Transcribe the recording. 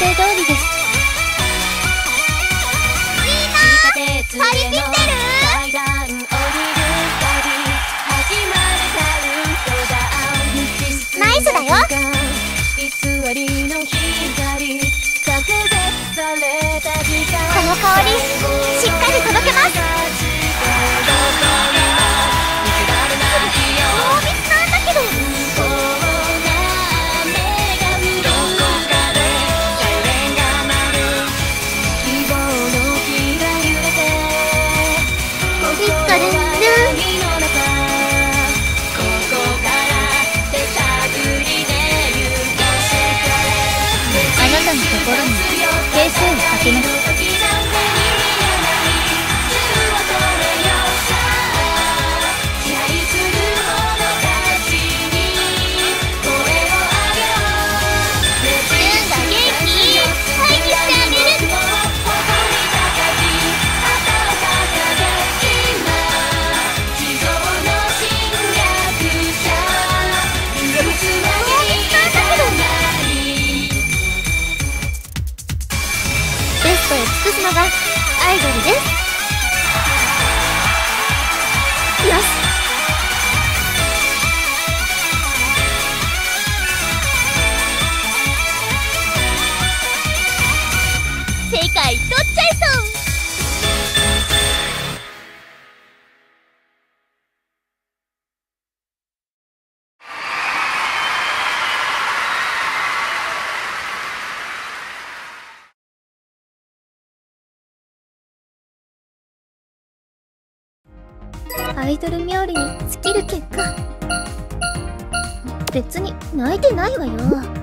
定通りです。 みんな張り切ってる？ 階段降りるたび始まるカウントダウン。 ナイスだよ。 偽りの光隔絶された時間。 この香りしっかり届けます。濃密なんだけど。いつかルンルン。 あなたの心に平成をかけます。ベストを尽くすのがアイドルです。よし。世界取っちゃいそう。アイドル冥利に尽きる結果。別に泣いてないわよ。